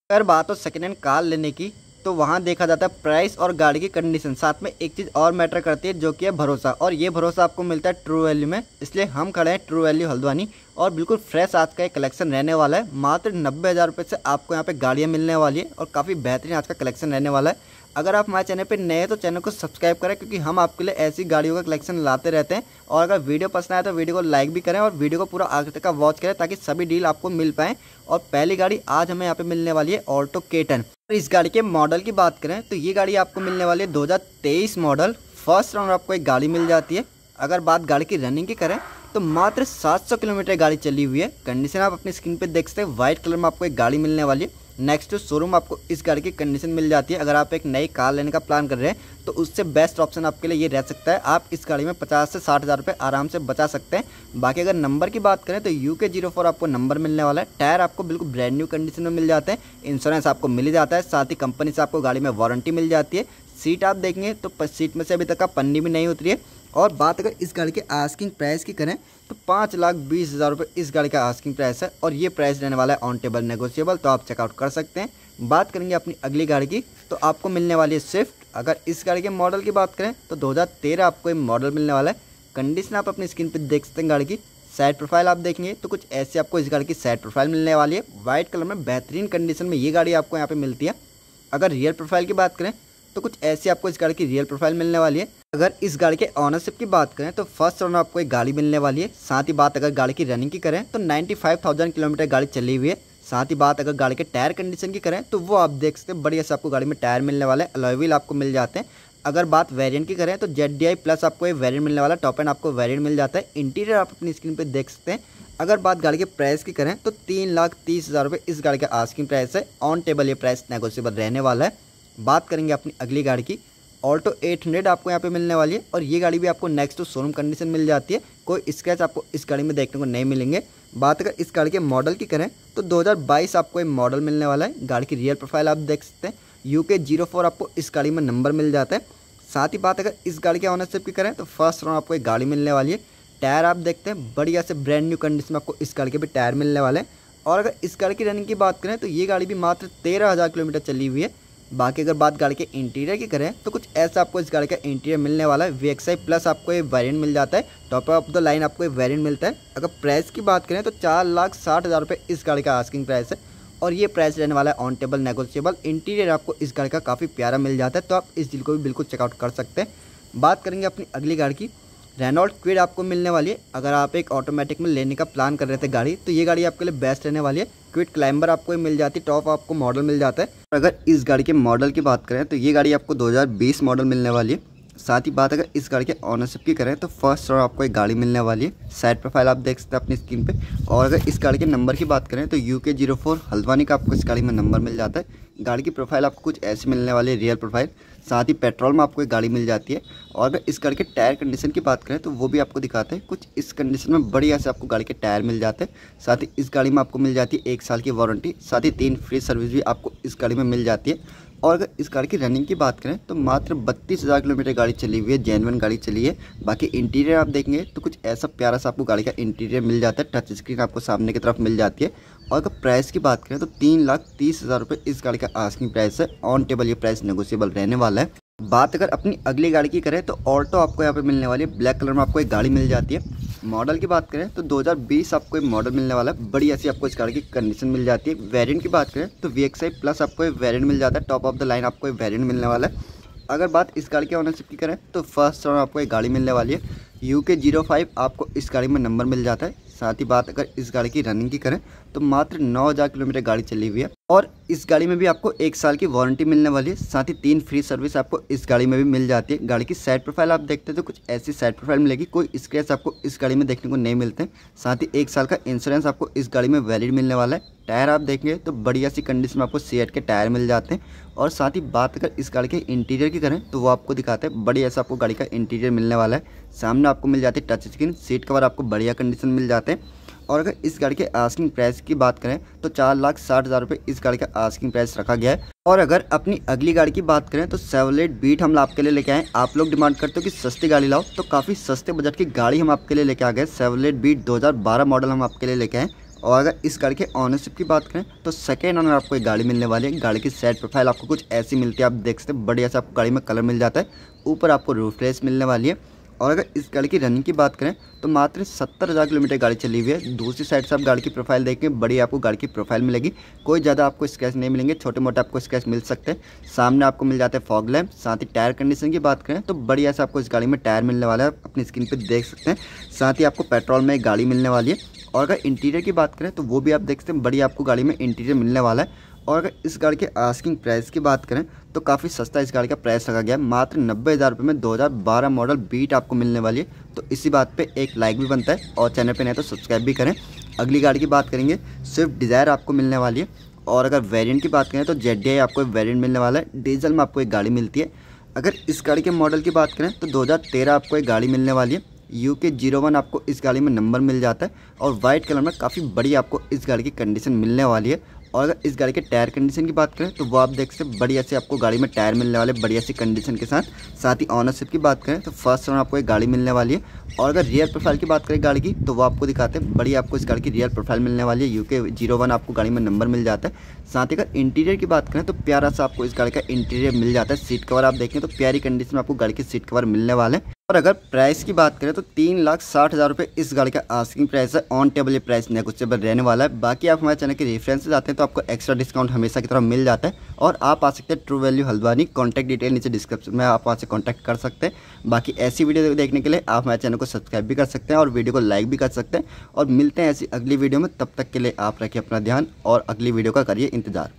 अगर बात हो सेकेंड हैंड कार लेने की तो वहाँ देखा जाता है प्राइस और गाड़ी की कंडीशन, साथ में एक चीज़ और मैटर करती है जो कि है भरोसा। और ये भरोसा आपको मिलता है ट्रू वैल्यू में। इसलिए हम खड़े हैं ट्रू वैल्यू हल्द्वानी और बिल्कुल फ्रेश आज का एक कलेक्शन रहने वाला है। मात्र 90,000 रुपये से आपको यहाँ पे गाड़ियाँ मिलने वाली है और काफ़ी बेहतरीन आज का कलेक्शन रहने वाला है। अगर आप हमारे चैनल पे नए हैं तो चैनल को सब्सक्राइब करें, क्योंकि हम आपके लिए ऐसी गाड़ियों का कलेक्शन लाते रहते हैं। और अगर वीडियो पसंद आए तो वीडियो को लाइक भी करें और वीडियो को पूरा आखिर तक का वॉच करें ताकि सभी डील आपको मिल पाएँ। और पहली गाड़ी आज हमें यहाँ पे मिलने वाली है ऑल्टो K10। इस गाड़ी के मॉडल की बात करें तो ये गाड़ी आपको मिलने वाली है 2023 मॉडल। फर्स्ट राउंड आपको एक गाड़ी मिल जाती है। अगर बात गाड़ी की रनिंग की करें तो मात्र 700 किलोमीटर गाड़ी चली हुई है। कंडीशन आप अपनी स्क्रीन पे देख सकते हैं, व्हाइट कलर में आपको एक गाड़ी मिलने वाली है। नेक्स्ट शोरूम आपको इस गाड़ी की कंडीशन मिल जाती है। अगर आप एक नई कार लेने का प्लान कर रहे हैं तो उससे बेस्ट ऑप्शन आपके लिए ये रह सकता है। आप इस गाड़ी में 50 से 60 हज़ार रुपये आराम से बचा सकते हैं। बाकी अगर नंबर की बात करें तो UK04 आपको नंबर मिलने वाला है। टायर आपको बिल्कुल ब्रांड न्यू कंडीशन में मिल जाते हैं। इंश्योरेंस आपको मिल जाता है, साथ ही कंपनी से आपको गाड़ी में वारंटी मिल जाती है। सीट आप देखेंगे तो सीट में से अभी तक का पन्नी भी नहीं उतरी है। और बात अगर इस गाड़ी के आस्किंग प्राइस की करें तो 5,20,000 रुपये इस गाड़ी का आस्किंग प्राइस है। और ये प्राइस रहने वाला है ऑन टेबल नेगोशिएबल, तो आप चेकआउट कर सकते हैं। बात करेंगे अपनी अगली गाड़ी की तो आपको मिलने वाली है स्विफ्ट। अगर इस गाड़ी के मॉडल की बात करें तो 2013 आपको ये मॉडल मिलने वाला है। कंडीशन आप अपनी स्क्रीन पर देख सकते हैं। गाड़ी की साइड प्रोफाइल आप देखेंगे तो कुछ ऐसे आपको इस गाड़ी की साइड प्रोफाइल मिलने वाली है। वाइट कलर में बेहतरीन कंडीशन में ये गाड़ी आपको यहाँ पे मिलती है। अगर रियर प्रोफाइल की बात करें तो कुछ ऐसी आपको इस गाड़ी की रियल प्रोफाइल मिलने वाली है। अगर इस गाड़ी के ऑनरशिप की बात करें तो फर्स्ट ओनर आपको एक गाड़ी मिलने वाली है। साथ ही बात अगर गाड़ी की रनिंग की करें तो 95,000 किलोमीटर गाड़ी चली हुई है। साथ ही बात अगर गाड़ी के टायर कंडीशन की करें तो वो आप देख सकते हैं, बढ़िया से आपको गाड़ी में टायर मिलने वाले हैं। अलॉय व्हील आपको मिल जाते हैं। अगर बात वेरिएंट की करें तो ZDI प्लस आपको ये वेरिएंट मिलने वाला है। टॉप एंड आपको वेरिएंट मिल जाता है। इंटीरियर आप अपनी स्क्रीन पर देख सकते हैं। अगर बात गाड़ी के प्राइस की करें तो 3,30,000 रुपये इस गाड़ी का आस्किंग प्राइस है। ऑन टेबल ये प्राइस नेगोशिएबल रहने वाला है। बात करेंगे अपनी अगली गाड़ी की ऑल्टो 800 आपको यहाँ पे मिलने वाली है। और ये गाड़ी भी आपको नेक्स्ट टू शोरूम कंडीशन मिल जाती है। कोई स्क्रैच आपको इस गाड़ी में देखने को नहीं मिलेंगे। बात अगर इस गाड़ी के मॉडल की करें तो 2022 आपको ये मॉडल मिलने वाला है। गाड़ी की रियर प्रोफाइल आप देख सकते हैं। UK04 आपको इस गाड़ी में नंबर मिल जाता है। साथ ही बात अगर इस गाड़ी के ऑनरशिप की करें तो फर्स्ट राउंड आपको एक गाड़ी मिलने वाली है। टायर आप देखते हैं, बढ़िया से ब्रांड न्यू कंडीशन में आपको इस गाड़ी के भी टायर मिलने वाले हैं। और अगर इस गाड़ी की रनिंग की बात करें तो ये गाड़ी भी मात्र 13,000 किलोमीटर चली हुई है। बाकी अगर बात गाड़ी के इंटीरियर की करें तो कुछ ऐसा आपको इस गाड़ी का इंटीरियर मिलने वाला है। VXI प्लस आपको ये वेरिएंट मिल जाता है। टॉप ऑफ द लाइन आपको ये वेरिएंट मिलता है। अगर प्राइस की बात करें तो 4,60,000 रुपये इस गाड़ी का आस्किंग प्राइस है। और ये प्राइस रहने वाला है ऑन टेबल नेगोशिएबल। इंटीरियर आपको इस गाड़ी का काफ़ी प्यारा मिल जाता है, तो आप इस डील को भी बिल्कुल चेकआउट कर सकते हैं। बात करेंगे अपनी अगली गाड़ी की रेनॉल्ट क्विड आपको मिलने वाली है। अगर आप एक ऑटोमेटिक में लेने का प्लान कर रहे थे गाड़ी तो ये गाड़ी आपके लिए बेस्ट रहने वाली है। क्विड क्लाइंबर आपको मिल जाती है। टॉप आपको मॉडल मिल जाता है। अगर इस गाड़ी के मॉडल की बात करें तो ये गाड़ी आपको 2020 मॉडल मिलने वाली है। साथ ही बात अगर इस गाड़ी के ऑनरशिप की करें तो फर्स्ट राउंड आपको एक गाड़ी मिलने वाली है। साइड प्रोफाइल आप देख सकते हैं अपनी स्क्रीन पे। और अगर इस गाड़ी के नंबर की बात करें तो UK04 हल्द्वानी का आपको इस गाड़ी में नंबर मिल जाता है। गाड़ी की प्रोफाइल आपको कुछ ऐसी मिलने वाली है, रियल प्रोफाइल। साथ ही पेट्रोल में आपको एक गाड़ी मिल जाती है। और अगर इस गाड़ी के टायर कंडीशन की बात करें तो वो भी आपको दिखाते हैं। कुछ इस कंडीशन में बढ़िया से आपको गाड़ी के टायर मिल जाते हैं। साथ ही इस गाड़ी में आपको मिल जाती है 1 साल की वारंटी। साथ ही 3 फ्री सर्विस भी आपको इस गाड़ी में मिल जाती है। और अगर इस गाड़ी की रनिंग की बात करें तो मात्र 32,000 किलोमीटर गाड़ी चली हुई है। जेन्युइन गाड़ी चली है। बाकी इंटीरियर आप देखेंगे तो कुछ ऐसा प्यारा सा आपको गाड़ी का इंटीरियर मिल जाता है। टच स्क्रीन आपको सामने की तरफ मिल जाती है। और अगर प्राइस की बात करें तो 3,30,000 रुपये इस गाड़ी का आस्किंग प्राइस है। ऑन टेबल ये प्राइस नेगोशिएबल रहने वाला है। बात अगर अपनी अगली गाड़ी की करें तो ऑल्टो आपको यहाँ पे मिलने वाली है। ब्लैक कलर में आपको एक गाड़ी मिल जाती है। मॉडल की बात करें तो 2020 आपको एक मॉडल मिलने वाला है। बढ़िया सी आपको इस गाड़ी की कंडीशन मिल जाती है। वेरिएंट की बात करें तो VXI प्लस आपको एक वेरिएंट मिल जाता है। टॉप ऑफ द लाइन आपको एक वेरिएंट मिलने वाला है। अगर बात इस गाड़ी के ऑनरशिप की करें तो फर्स्ट राउंड आपको एक गाड़ी मिलने वाली है। UK05 आपको इस गाड़ी में नंबर मिल जाता है। साथ ही बात अगर इस गाड़ी की रनिंग की करें तो मात्र 9,000 किलोमीटर गाड़ी चली हुई है। और इस गाड़ी में भी आपको 1 साल की वारंटी मिलने वाली है। साथ ही 3 फ्री सर्विस आपको इस गाड़ी में भी मिल जाती है। गाड़ी की साइड प्रोफाइल आप देखते हैं तो कुछ ऐसी साइड प्रोफाइल मिलेगी। कोई स्क्रैच आपको इस गाड़ी में देखने को नहीं मिलते। साथ ही 1 साल का इंश्योरेंस आपको इस गाड़ी में वैलिड मिलने वाला है। टायर आप देखेंगे तो बढ़िया सी कंडीशन में आपको सीएट के टायर मिल जाते हैं। और साथ ही बात अगर इस गाड़ी के इंटीरियर की करें तो वो आपको दिखाते हैं। बढ़िया सा आपको गाड़ी का इंटीरियर मिलने वाला है। सामने आपको मिल जाती है टच स्क्रीन। सीट कवर आपको बढ़िया कंडीशन मिल जाते हैं। और अगर इस गाड़ी के आस्किंग प्राइस की बात करें तो 4,60,000 रुपये इस गाड़ी का आस्किंग प्राइस रखा गया है। और अगर अपनी अगली गाड़ी की बात करें तो शेवरलेट बीट हम आपके लिए लेके आए। आप लोग डिमांड करते हो कि सस्ती गाड़ी लाओ, तो काफ़ी सस्ते बजट की गाड़ी हम आपके लिए लेके आ गए। शेवरलेट बीट 2012 मॉडल हम आपके लिए लेके आए। और अगर इस गाड़ी के ऑनरशिप की बात करें तो सेकेंड ओनर आपको एक गाड़ी मिलने वाली है। गाड़ी की साइड प्रोफाइल आपको कुछ ऐसी मिलती है, आप देख सकते हैं बढ़िया से आपको गाड़ी में कलर मिल जाता है। ऊपर आपको रूफ रेस मिलने वाली है। और अगर इस गाड़ी की रनिंग की बात करें तो मात्र 70,000 किलोमीटर गाड़ी चली हुई है। दूसरी साइड से आप गाड़ी की प्रोफाइल देखें, बड़ी आपको गाड़ी की प्रोफाइल मिलेगी। कोई ज़्यादा आपको स्क्रैच नहीं मिलेंगे, छोटे मोटे आपको स्क्रैच मिल सकते हैं। सामने आपको मिल जाते हैं फॉग लैम्प। साथ ही टायर कंडीशन की बात करें तो बढ़िया से आपको इस गाड़ी में टायर मिलने वाला है, अपनी स्क्रीन पर देख सकते हैं। साथ ही आपको पेट्रोल में एक गाड़ी मिलने वाली है। और अगर इंटीरियर की बात करें तो वो भी आप देख सकते हैं, बढ़िया आपको गाड़ी में इंटीरियर मिलने वाला है। और अगर इस गाड़ी के आस्किंग प्राइस की बात करें तो काफ़ी सस्ता इस गाड़ी का प्राइस लगा गया है। मात्र 90,000 रुपये में 2012 मॉडल बीट आपको मिलने वाली है। तो इसी बात पे एक लाइक भी बनता है और चैनल पे नहीं तो सब्सक्राइब भी करें। अगली गाड़ी की बात करेंगे, स्विफ्ट डिज़ायर आपको मिलने वाली है। और अगर वेरिएंट की बात करें तो ZDI आपको एक वेरिएंट मिलने वाला है। डीजल में आपको एक गाड़ी मिलती है। अगर इस गाड़ी के मॉडल की बात करें तो 2013 आपको एक गाड़ी मिलने वाली है। UK 01 आपको इस गाड़ी में नंबर मिल जाता है। और वाइट कलर में काफ़ी बड़ी आपको इस गाड़ी की कंडीशन मिलने वाली है। और अगर इस गाड़ी के टायर कंडीशन की बात करें तो वो आप देख सकते हैं, बढ़िया से आपको गाड़ी में टायर मिलने वाले बढ़िया सी कंडीशन के साथ। साथ ही ऑनरशिप की बात करें तो फर्स्ट ओनर आपको एक गाड़ी मिलने वाली है। और अगर रियर प्रोफाइल की बात करें गाड़ी की तो वो आपको दिखाते हैं, बढ़िया आपको इस गाड़ी की रियर प्रोफाइल मिलने वाली है। UK 01 आपको गाड़ी में नंबर मिल जाता है। साथ ही अगर इंटीरियर की बात करें तो प्यारा सा आपको इस गाड़ी का इंटीरियर मिल जाता है। सीट कवर आप देखें तो प्यारी कंडीशन में आपको गाड़ी के सीट कवर मिलने वाले हैं। और अगर प्राइस की बात करें तो 3,60,000 रुपये इस गाड़ी का आस्किंग प्राइस है। ऑन टेबल ये प्राइस नेगोशिएबल रहने वाला है। बाकी आप हमारे चैनल के रेफरेंस आते हैं तो आपको एक्स्ट्रा डिस्काउंट हमेशा की तरह मिल जाता है। और आप आ सकते हैं true value Haldwani, contact detail नीचे डिस्क्रिप्शन में आप वहाँ से कॉन्टैक्ट कर सकते हैं। बाकी ऐसी वीडियो देखने के लिए आप हमारे चैनल को सब्सक्राइब भी कर सकते हैं और वीडियो को लाइक भी कर सकते हैं। और मिलते हैं ऐसी अगली वीडियो में, तब तक के लिए आप रखिए अपना ध्यान और अगली वीडियो का करिए इंतजार।